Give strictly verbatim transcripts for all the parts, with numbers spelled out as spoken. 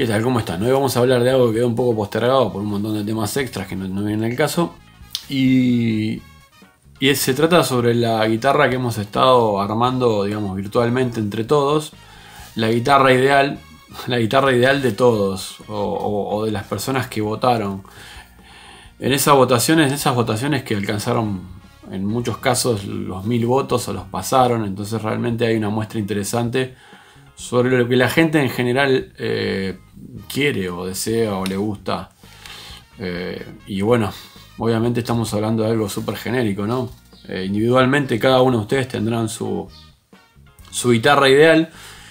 ¿Qué tal? ¿Cómo están? Hoy vamos a hablar de algo que quedó un poco postergado por un montón de temas extras que no, no vienen al caso. Y, y es, se trata sobre la guitarra que hemos estado armando, digamos, virtualmente entre todos. La guitarra ideal, la guitarra ideal de todos, o, o, o de las personas que votaron. En esas votaciones, esas votaciones que alcanzaron en muchos casos los mil votos o los pasaron, entonces realmente hay una muestra interesante sobre lo que la gente en general eh, quiere o desea o le gusta. Eh, y bueno, obviamente estamos hablando de algo súper genérico, ¿no? Eh, individualmente cada uno de ustedes tendrán su, su guitarra ideal.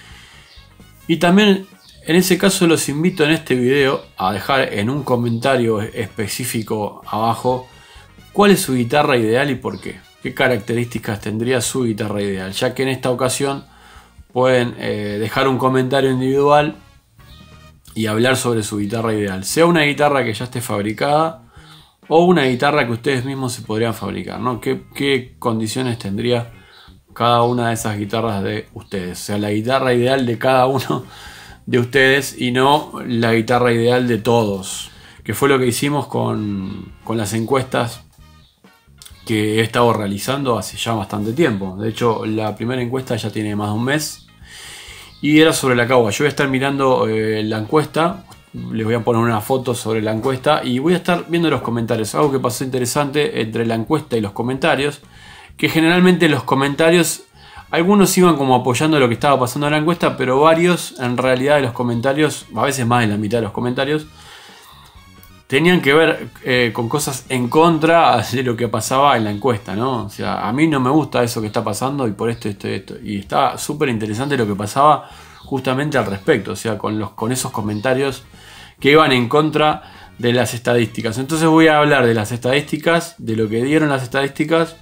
Y también en ese caso los invito en este video a dejar en un comentario específico abajo cuál es su guitarra ideal y por qué. Qué características tendría su guitarra ideal, ya que en esta ocasión pueden eh, dejar un comentario individual y hablar sobre su guitarra ideal. Sea una guitarra que ya esté fabricada o una guitarra que ustedes mismos se podrían fabricar, ¿no? ¿Qué, qué condiciones tendría cada una de esas guitarras de ustedes? O sea, la guitarra ideal de cada uno de ustedes y no la guitarra ideal de todos. Que fue lo que hicimos con, con las encuestas que he estado realizando hace ya bastante tiempo. De hecho, la primera encuesta ya tiene más de un mes. Y era sobre la Caoba. Yo voy a estar mirando eh, la encuesta. Les voy a poner una foto sobre la encuesta. Y voy a estar viendo los comentarios. Algo que pasó interesante entre la encuesta y los comentarios. Que generalmente los comentarios, algunos iban como apoyando lo que estaba pasando en la encuesta. Pero varios, en realidad, de los comentarios, a veces más de la mitad de los comentarios, tenían que ver eh, con cosas en contra de lo que pasaba en la encuesta, ¿no? O sea, a mí no me gusta eso que está pasando y por esto, esto, esto. Y está súper interesante lo que pasaba justamente al respecto, o sea, con, los, con esos comentarios que iban en contra de las estadísticas. Entonces voy a hablar de las estadísticas, de lo que dieron las estadísticas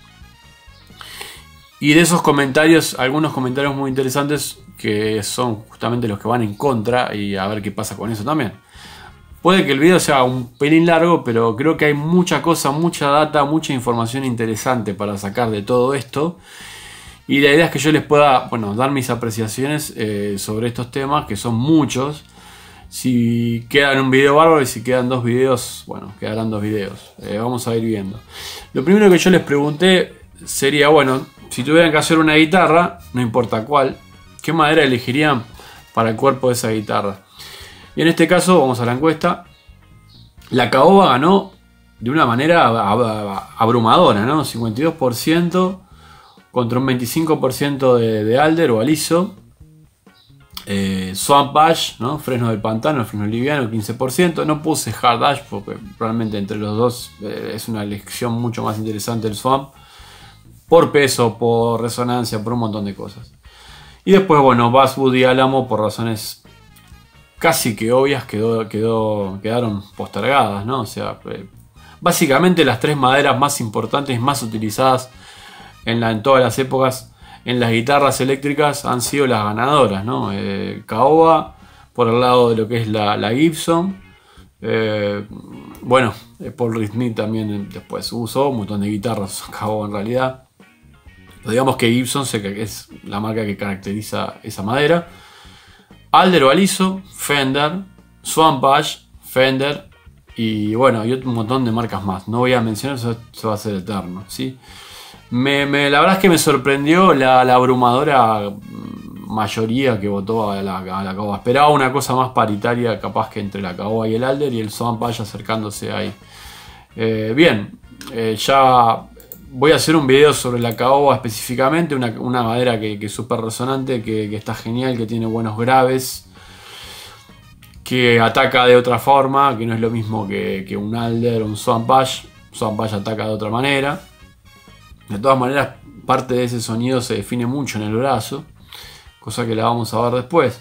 y de esos comentarios, algunos comentarios muy interesantes que son justamente los que van en contra y a ver qué pasa con eso también. Puede que el video sea un pelín largo, pero creo que hay mucha cosa, mucha data, mucha información interesante para sacar de todo esto. Y la idea es que yo les pueda, bueno, dar mis apreciaciones eh, sobre estos temas, que son muchos. Si quedan un video bárbaro y si quedan dos videos, bueno, quedarán dos videos. Eh, vamos a ir viendo. Lo primero que yo les pregunté sería, bueno, si tuvieran que hacer una guitarra, no importa cuál, ¿qué madera elegirían para el cuerpo de esa guitarra? Y en este caso, vamos a la encuesta, la Caoba ganó de una manera abrumadora, ¿no? cincuenta y dos por ciento contra un veinticinco por ciento de, de Alder o Aliso. Eh, Swamp Ash, ¿no? Fresno del pantano, fresno liviano, quince por ciento. No puse Hard Ash porque realmente entre los dos eh, es una elección mucho más interesante el Swamp. Por peso, por resonancia, por un montón de cosas. Y después, bueno, Basswood y Álamo por razones casi que obvias quedó, quedó, quedaron postergadas, ¿no? O sea, eh, básicamente las tres maderas más importantes, más utilizadas en, la, en todas las épocas en las guitarras eléctricas han sido las ganadoras, ¿no? Eh, Caoba por el lado de lo que es la, la Gibson. Eh, bueno, eh, Paul Reed Smith también después usó un montón de guitarras Caoba en realidad. Pero digamos que Gibson es la marca que caracteriza esa madera. Alder o Aliso, Fender, Swamp Ash, Fender y bueno, y un montón de marcas más. No voy a mencionar, eso, eso va a ser eterno, ¿sí? Me, me, la verdad es que me sorprendió la, la abrumadora mayoría que votó a la, a la Caoba. Esperaba una cosa más paritaria capaz que entre la Caoba y el Alder y el Swamp Ash acercándose ahí. Eh, bien, eh, ya voy a hacer un video sobre la Caoba específicamente, una, una madera que, que es súper resonante, que, que está genial, que tiene buenos graves, que ataca de otra forma, que no es lo mismo que, que un Alder o un Swamp Ash. Swamp Ash ataca de otra manera. De todas maneras, parte de ese sonido se define mucho en el brazo, cosa que la vamos a ver después.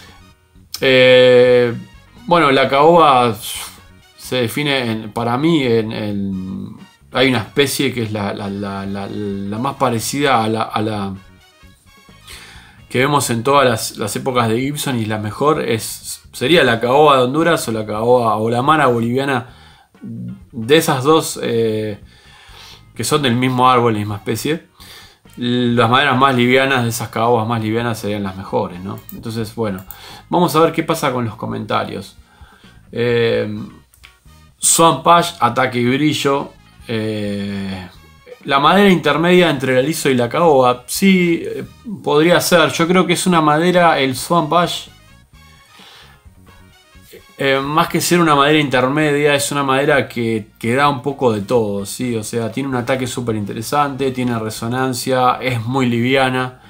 Eh, bueno, la Caoba se define en, para mí en el... Hay una especie que es la, la, la, la, la más parecida a la, a la que vemos en todas las, las épocas de Gibson y la mejor es, sería la Caoba de Honduras o la Caoba o la Mara boliviana. De esas dos eh, que son del mismo árbol, la misma especie, las maderas más livianas de esas caobas más livianas serían las mejores, ¿no? Entonces, bueno, vamos a ver qué pasa con los comentarios. Eh, Swamp Ash, ataque y brillo. Eh, la madera intermedia entre el aliso y la caoba, sí, eh, podría ser. Yo creo que es una madera, el Swamp Ash, eh, más que ser una madera intermedia, es una madera que, que da un poco de todo, ¿sí? O sea, tiene un ataque súper interesante, tiene resonancia, es muy liviana.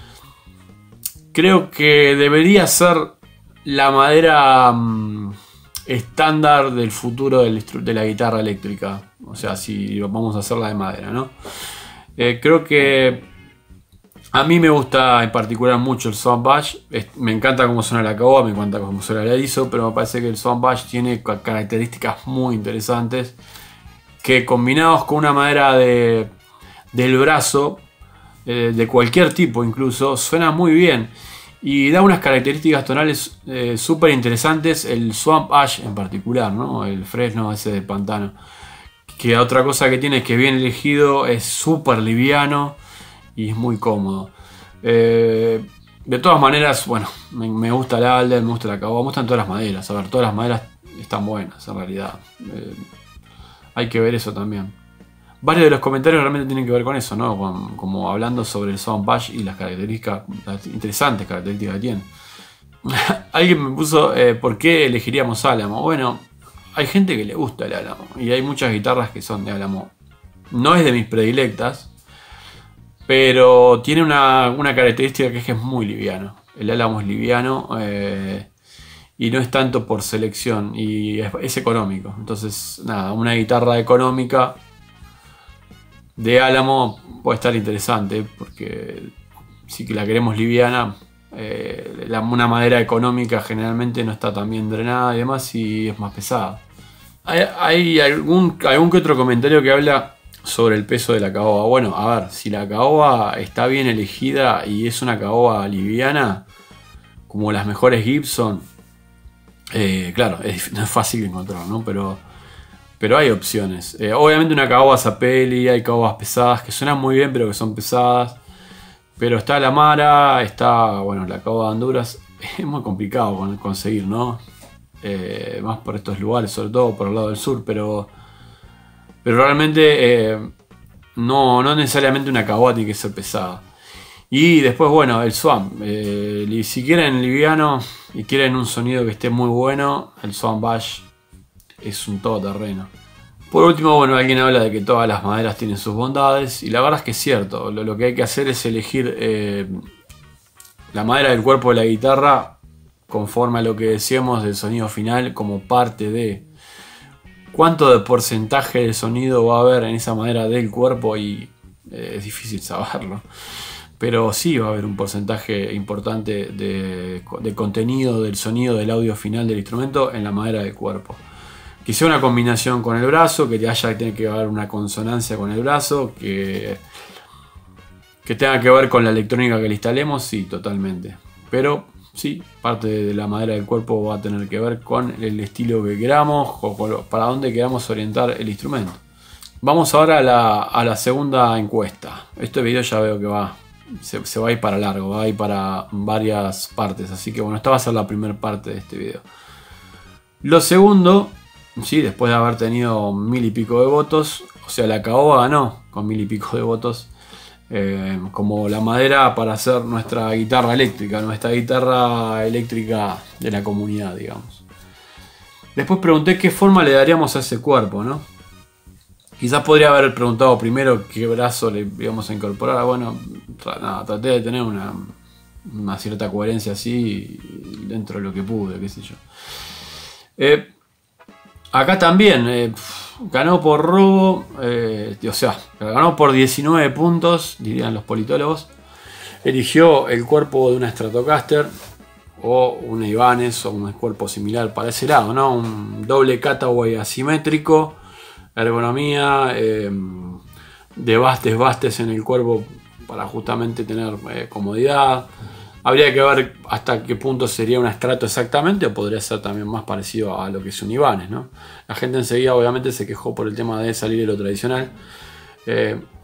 Creo que debería ser la madera mmm, estándar del futuro del, de la guitarra eléctrica. O sea, si vamos a hacerla de madera, ¿no? Eh, creo que a mí me gusta en particular mucho el Swamp Ash. Me encanta cómo suena la caoba, me encanta cómo suena el aliso, pero me parece que el Swamp Ash tiene características muy interesantes que, combinados con una madera de, del brazo, eh, de cualquier tipo incluso, suena muy bien y da unas características tonales eh, súper interesantes. El Swamp Ash en particular, ¿no? El fresno ese de pantano, que otra cosa que tiene es que bien elegido, es súper liviano y es muy cómodo. Eh, de todas maneras, bueno, me, me gusta el alder, me gusta la caoba, me gustan todas las maderas. A ver, todas las maderas están buenas en realidad. Eh, hay que ver eso también. Varios de los comentarios realmente tienen que ver con eso, ¿no? Con, como hablando sobre el Swamp Ash y las características, las interesantes características que tiene. Alguien me puso, eh, ¿por qué elegiríamos álamo? Bueno, hay gente que le gusta el álamo y hay muchas guitarras que son de álamo. No es de mis predilectas, pero tiene una, una característica que es que es muy liviano. El álamo es liviano eh, y no es tanto por selección y es, es económico. Entonces, nada, una guitarra económica de álamo puede estar interesante porque si la queremos liviana, eh, la, una madera económica generalmente no está tan bien drenada y demás y es más pesada. Hay, hay algún, algún que otro comentario que habla sobre el peso de la caoba. Bueno, a ver, si la caoba está bien elegida y es una caoba liviana, como las mejores Gibson, eh, claro, es, no es fácil encontrar, ¿no? Pero, pero hay opciones. Eh, obviamente una caoba Zapelli, hay caobas pesadas que suenan muy bien, pero que son pesadas. Pero está la Mara, está, bueno, la caoba de Honduras. Es muy complicado conseguir, ¿no? Eh, más por estos lugares, sobre todo por el lado del sur, pero... Pero realmente eh, no, no necesariamente una caoba tiene que ser pesada. Y después, bueno, el Swamp. Eh, si quieren liviano y quieren un sonido que esté muy bueno, el Swamp Ash es un todoterreno. Por último, bueno, alguien habla de que todas las maderas tienen sus bondades. Y la verdad es que es cierto. Lo, lo que hay que hacer es elegir eh, la madera del cuerpo de la guitarra conforme a lo que decíamos del sonido final como parte de... ¿Cuánto de porcentaje de sonido va a haber en esa madera del cuerpo? Y eh, es difícil saberlo. Pero sí va a haber un porcentaje importante de, de contenido del sonido del audio final del instrumento en la madera del cuerpo. Que sea una combinación con el brazo, que haya tiene que haber una consonancia con el brazo, que, que tenga que ver con la electrónica que le instalemos, sí, totalmente. Pero... sí, parte de la madera del cuerpo va a tener que ver con el estilo que queramos o con para dónde queramos orientar el instrumento. Vamos ahora a la, a la segunda encuesta. Este video ya veo que va, se, se va a ir para largo, va a ir para varias partes. Así que bueno, esta va a ser la primera parte de este video. Lo segundo, sí, después de haber tenido mil y pico de votos, o sea, la caoba ganó con mil y pico de votos. Eh, como la madera para hacer nuestra guitarra eléctrica, nuestra guitarra eléctrica de la comunidad, digamos. Después pregunté qué forma le daríamos a ese cuerpo, ¿no? Quizás podría haber preguntado primero qué brazo le íbamos a incorporar. Bueno, tra nada, traté de tener una, una cierta coherencia así dentro de lo que pude, qué sé yo. Eh, acá también... Eh, ganó por robo, eh, o sea, ganó por diecinueve puntos, dirían los politólogos. Eligió el cuerpo de una Stratocaster o una Ibanez o un cuerpo similar para ese lado, ¿no? Un doble Cataway asimétrico, ergonomía, eh, de bastes bastes en el cuerpo para justamente tener eh, comodidad. Habría que ver hasta qué punto sería un Strato exactamente, o podría ser también más parecido a lo que es un Ibanez, ¿no? La gente enseguida obviamente se quejó por el tema de salir de lo tradicional. Eh,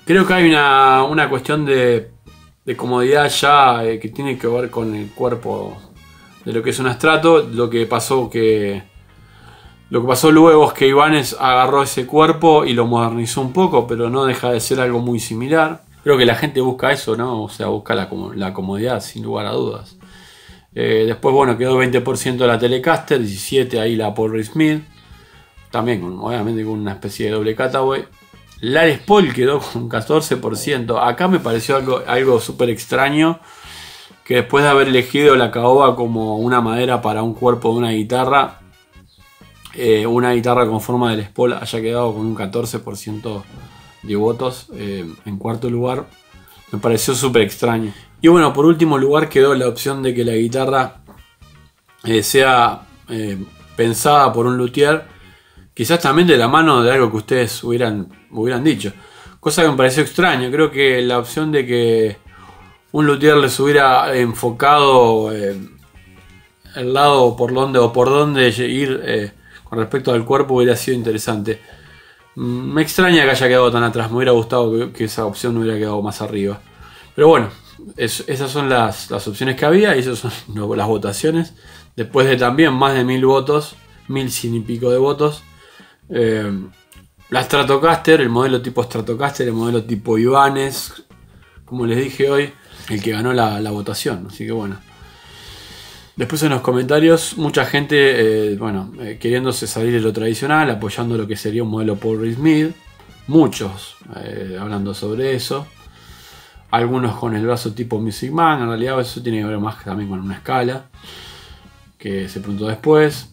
Creo que hay una, una cuestión de, de comodidad ya eh, que tiene que ver con el cuerpo de lo que es un Strato. Lo que pasó que lo que pasó luego es que Ibanez agarró ese cuerpo y lo modernizó un poco, pero no deja de ser algo muy similar. Creo que la gente busca eso, ¿no? O sea, busca la, la comodidad, sin lugar a dudas. Eh, después, bueno, quedó veinte por ciento la Telecaster, diecisiete por ciento ahí la Paul Reed Smith. También, con, obviamente, con una especie de doble cutaway. La Les Paul quedó con catorce por ciento. Acá me pareció algo, algo súper extraño que después de haber elegido la caoba como una madera para un cuerpo de una guitarra, eh, una guitarra con forma de Les Paul haya quedado con un catorce por ciento de votos eh, en cuarto lugar. Me pareció súper extraño. Y bueno, por último lugar quedó la opción de que la guitarra eh, sea eh, pensada por un luthier. Quizás también de la mano de algo que ustedes hubieran, hubieran dicho. Cosa que me pareció extraño. Creo que la opción de que un luthier les hubiera enfocado eh, el lado por donde o por dónde ir eh, con respecto al cuerpo hubiera sido interesante. Me extraña que haya quedado tan atrás. Me hubiera gustado que, que esa opción no hubiera quedado más arriba. Pero bueno, es, esas son las, las opciones que había y esas son no, las votaciones. Después de también más de mil votos, mil cien y pico de votos. Eh, la Stratocaster, el modelo tipo Stratocaster, el modelo tipo Ibanez, como les dije hoy, el que ganó la, la votación. Así que bueno. Después en los comentarios, mucha gente eh, bueno, eh, queriéndose salir de lo tradicional, apoyando lo que sería un modelo Paul Reed Smith. Muchos eh, hablando sobre eso. Algunos con el brazo tipo Music Man. En realidad eso tiene que ver más también con una escala que se preguntó después.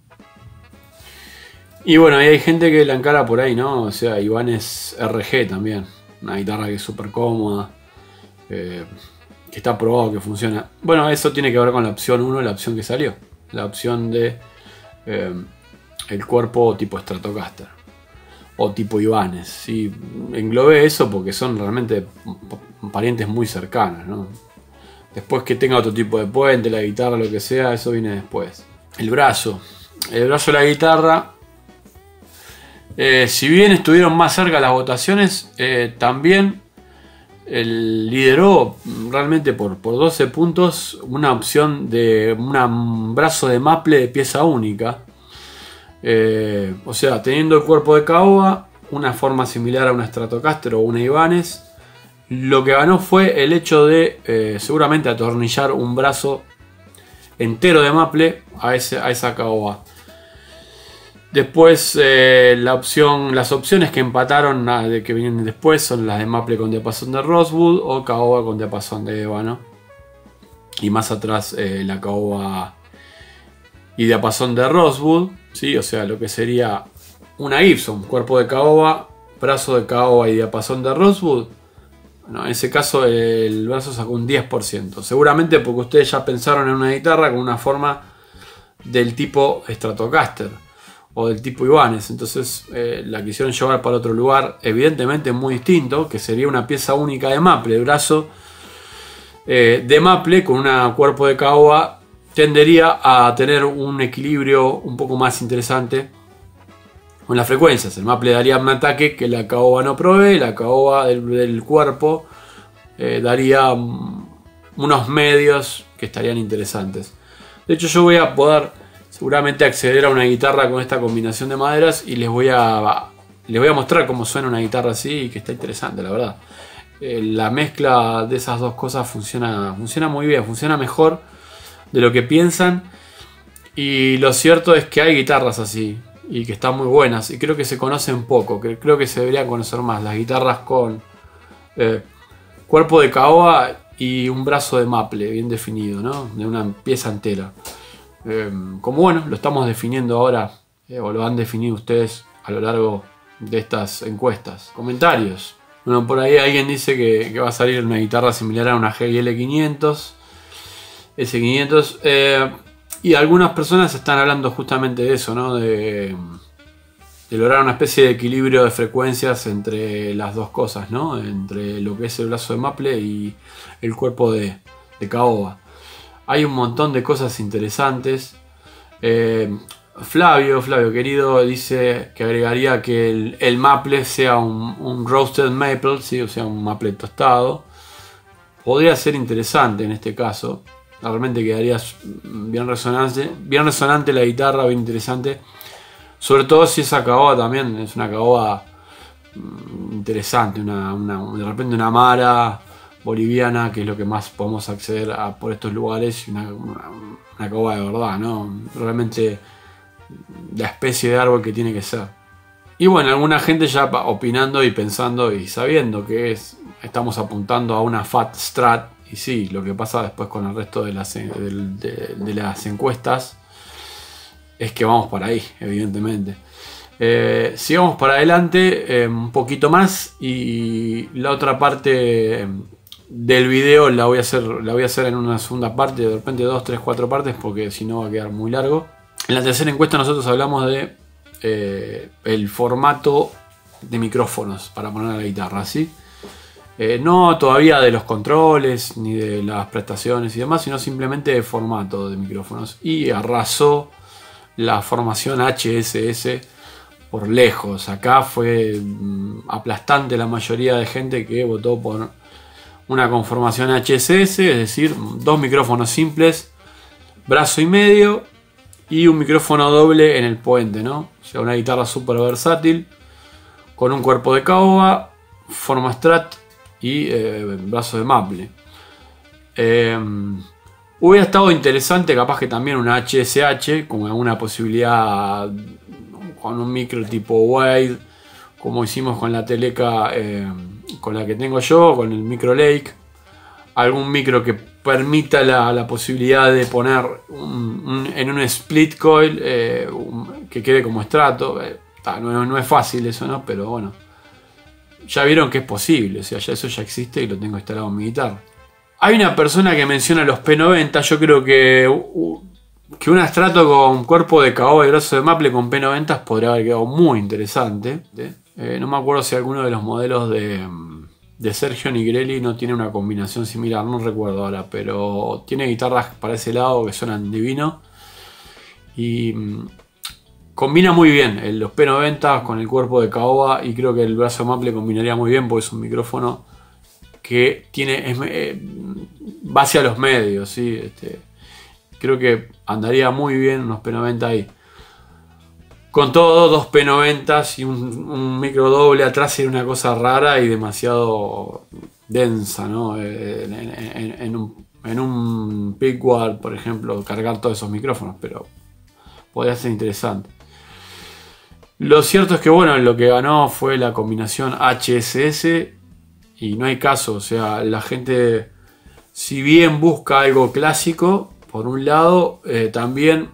Y bueno, ahí hay gente que la encara por ahí, ¿no? O sea, Ibanez R G también. Una guitarra que es súper cómoda. Eh, que está probado que funciona. Bueno, eso tiene que ver con la opción uno, la opción que salió. La opción de eh, el cuerpo tipo Stratocaster. O tipo Ibanez. Sí, englobé eso porque son realmente parientes muy cercanos, ¿no? Después que tenga otro tipo de puente, la guitarra, lo que sea, eso viene después. El brazo. El brazo de la guitarra. Eh, si bien estuvieron más cerca las votaciones, eh, también el lideró realmente por, por doce puntos una opción de una, un brazo de maple de pieza única. Eh, o sea, teniendo el cuerpo de caoba, una forma similar a una Stratocaster o una Ibanez, lo que ganó fue el hecho de eh, seguramente atornillar un brazo entero de maple a, ese, a esa caoba. Después eh, la opción, las opciones que empataron nada, de que vienen después son las de maple con diapasón de Rosewood o caoba con diapasón de ébano. Y más atrás eh, la caoba y diapasón de Rosewood, ¿sí? O sea, lo que sería una Gibson, cuerpo de caoba, brazo de caoba y diapasón de Rosewood. Bueno, en ese caso el brazo sacó un diez por ciento. Seguramente porque ustedes ya pensaron en una guitarra con una forma del tipo Stratocaster o del tipo Ibanez, entonces eh, la quisieron llevar para otro lugar evidentemente muy distinto, que sería una pieza única de maple. El brazo eh, de maple con un cuerpo de caoba tendería a tener un equilibrio un poco más interesante con las frecuencias. El maple daría un ataque que la caoba no provee, la caoba del, del cuerpo eh, daría um, unos medios que estarían interesantes. De hecho, yo voy a poder seguramente acceder a una guitarra con esta combinación de maderas y les voy a, les voy a mostrar cómo suena una guitarra así, y que está interesante, la verdad. Eh, la mezcla de esas dos cosas funciona, funciona muy bien, funciona mejor de lo que piensan. Y lo cierto es que hay guitarras así y que están muy buenas y creo que se conocen poco, que creo que se deberían conocer más. Las guitarras con eh, cuerpo de caoba y un brazo de maple bien definido, ¿no? De una pieza entera. Eh, como bueno, lo estamos definiendo ahora, eh, o lo han definido ustedes a lo largo de estas encuestas. Comentarios. Bueno, por ahí alguien dice que, que va a salir una guitarra similar a una G I L quinientos, S quinientos. Eh, y algunas personas están hablando justamente de eso, ¿no? De, de lograr una especie de equilibrio de frecuencias entre las dos cosas, ¿no? Entre lo que es el brazo de maple y el cuerpo de, de caoba. Hay un montón de cosas interesantes. Eh, Flavio, Flavio querido, dice que agregaría que el, el maple sea un, un roasted maple, ¿sí? O sea, un maple tostado. Podría ser interesante en este caso. Realmente quedaría bien resonante, bien resonante la guitarra, bien interesante. Sobre todo si esa caoba también es una caoba interesante, una, una, de repente una mara boliviana, que es lo que más podemos acceder a por estos lugares, y una, una, una caoba de verdad, ¿no? Realmente la especie de árbol que tiene que ser. Y bueno, alguna gente ya opinando y pensando y sabiendo que es, estamos apuntando a una Fat Strat, y sí, lo que pasa después con el resto de las, de, de, de las encuestas es que vamos para ahí, evidentemente. Eh, sigamos para adelante eh, un poquito más, y la otra parte del video la voy a hacer, la voy a hacer en una segunda parte, de repente dos, tres, cuatro partes, porque si no va a quedar muy largo. En la tercera encuesta nosotros hablamos de eh, el formato de micrófonos para poner a la guitarra, ¿sí? Eh, no todavía de los controles ni de las prestaciones y demás, sino simplemente de formato de micrófonos. Y arrasó la formación H S S por lejos. Acá fue mmm, aplastante la mayoría de gente que votó por una conformación H S S, es decir, dos micrófonos simples, brazo y medio, y un micrófono doble en el puente, ¿no? O sea, una guitarra súper versátil, con un cuerpo de caoba, forma Strat y eh, brazo de maple. Eh, hubiera estado interesante capaz que también una H S H, con alguna posibilidad, con un micro tipo Wade, como hicimos con la Teleca, eh, con la que tengo yo, con el micro Lake. Algún micro que permita la, la posibilidad de poner un, un, en un split coil eh, un, que quede como estrato. Eh, no, no es fácil eso, ¿no? Pero bueno, ya vieron que es posible. O sea, ya eso ya existe y lo tengo instalado en mi guitarra. Hay una persona que menciona los P noventa. Yo creo que, uh, que un estrato con cuerpo de caoba y brazo de maple con P noventa podría haber quedado muy interesante. Eh, no me acuerdo si alguno de los modelos de... de Sergio Nigrelli no tiene una combinación similar, no recuerdo ahora, pero tiene guitarras para ese lado que suenan divino y mmm, combina muy bien el, los P noventa con el cuerpo de caoba, y creo que el brazo maple combinaría muy bien porque es un micrófono que tiene es, eh, va hacia los medios, ¿sí? Este, creo que andaría muy bien unos P noventa ahí. Con todo, dos P noventa y un, un micro doble atrás sería una cosa rara y demasiado densa, ¿no? En, en, en un, en un Pickguard, por ejemplo, cargar todos esos micrófonos, pero podría ser interesante. Lo cierto es que, bueno, lo que ganó fue la combinación H S S y no hay caso. O sea, la gente, si bien busca algo clásico, por un lado, eh, también,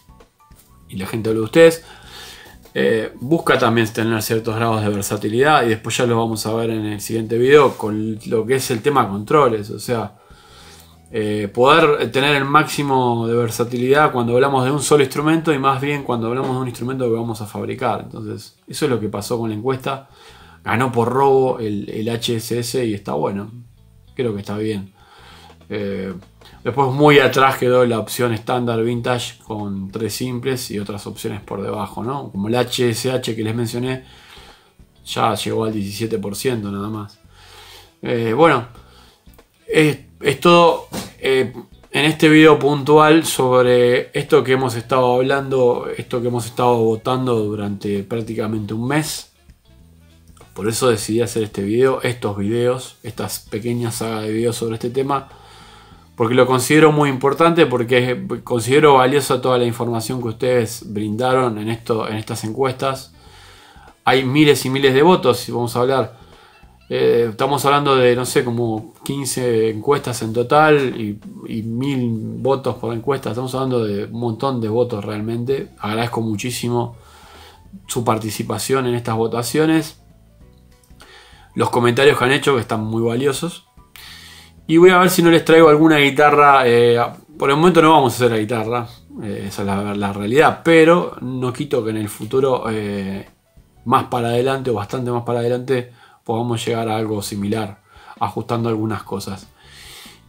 y la gente habla de ustedes, Eh, busca también tener ciertos grados de versatilidad, y después ya lo vamos a ver en el siguiente video con lo que es el tema controles. O sea, eh, poder tener el máximo de versatilidad cuando hablamos de un solo instrumento, y más bien cuando hablamos de un instrumento que vamos a fabricar. Entonces eso es lo que pasó con la encuesta. Ganó por robo el, el H S S y está bueno, creo que está bien. Eh, después muy atrás quedó la opción estándar vintage con tres simples y otras opciones por debajo, ¿no? Como el H S H que les mencioné, ya llegó al diecisiete por ciento nada más. Eh, bueno, es, es todo eh, en este video puntual sobre esto que hemos estado hablando, esto que hemos estado votando durante prácticamente un mes. Por eso decidí hacer este video, estos videos, estas pequeñas sagas de videos sobre este tema, porque lo considero muy importante, porque considero valiosa toda la información que ustedes brindaron en, esto, en estas encuestas. Hay miles y miles de votos, si vamos a hablar. Eh, estamos hablando de, no sé, como quince encuestas en total y, y mil votos por encuesta. Estamos hablando de un montón de votos realmente. Agradezco muchísimo su participación en estas votaciones. Los comentarios que han hecho, que están muy valiosos. Y voy a ver si no les traigo alguna guitarra. Eh, por el momento no vamos a hacer la guitarra, eh, esa es la, la realidad. Pero no quito que en el futuro, eh, más para adelante o bastante más para adelante, podamos llegar a algo similar, ajustando algunas cosas.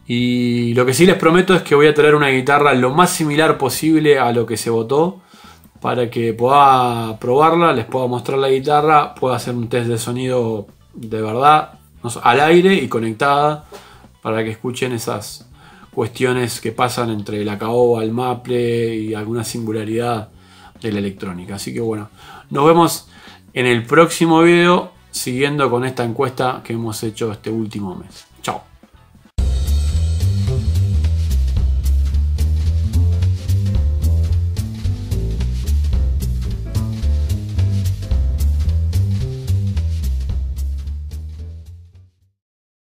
Y lo que sí les prometo es que voy a traer una guitarra lo más similar posible a lo que se votó. para que pueda probarla, les pueda mostrar la guitarra, pueda hacer un test de sonido de verdad, al aire y conectada, para que escuchen esas cuestiones que pasan entre la caoba, el maple y alguna singularidad de la electrónica. Así que bueno, nos vemos en el próximo video siguiendo con esta encuesta que hemos hecho este último mes. Chao.